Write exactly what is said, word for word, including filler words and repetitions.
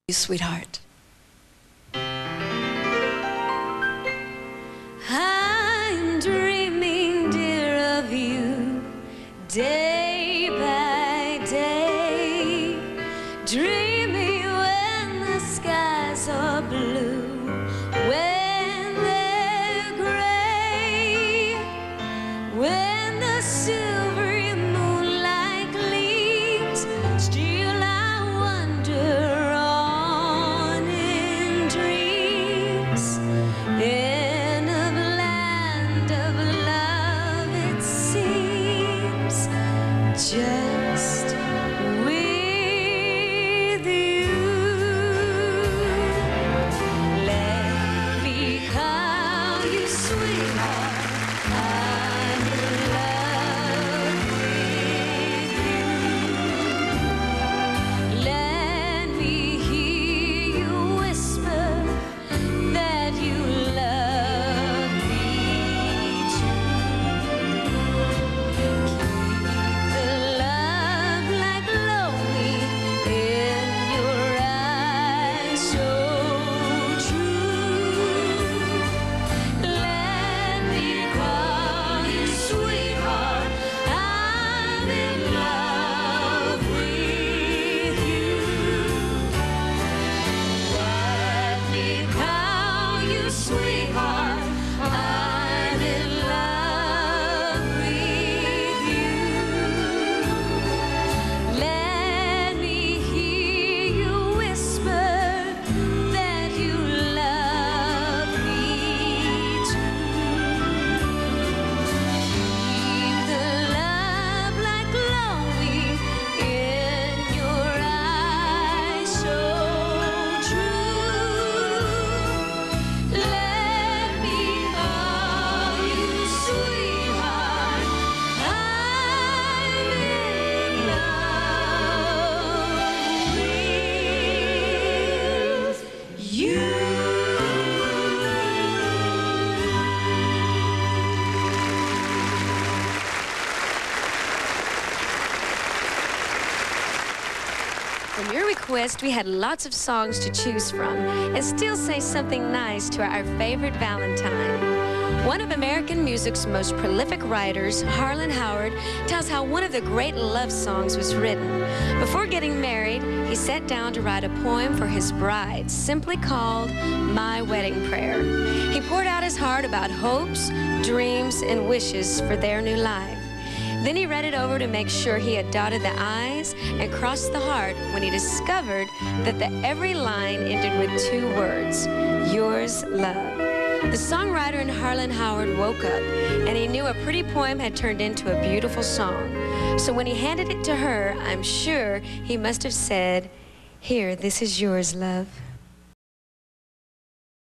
Sweetheart. I'm dreaming, dear, of you day by day, dreaming when the skies are blue, when they're gray, when the silvery moonlight gleams. Still I wonder on in dreams, in a land of love it seems, just with you. Let me call you sweetheart, I'm in love with you. Let me hear you whisper that you love me too. Keep the love light glowing in your eyes so true. Let me call you sweetheart, I'm in love with you. Let me call you sweetheart, I'm in love with you. Let me hear you whisper that you love me too. Keep the love light glowing in your eyes so true. Let me call you sweetheart, I'm in love with you. From your request, we had lots of songs to choose from and still say something nice to our favorite Valentine. One of American music's most prolific writers, Harlan Howard, tells how one of the great love songs was written. Before getting married, he sat down to write a poem for his bride, simply called My Wedding Prayer. He poured out his heart about hopes, dreams, and wishes for their new life. Then he read it over to make sure he had dotted the I's and crossed the heart when he discovered that the every line ended with two words, yours, love. The songwriter in Harlan Howard woke up and he knew a pretty poem had turned into a beautiful song. So when he handed it to her, I'm sure he must have said, here, this is yours, love.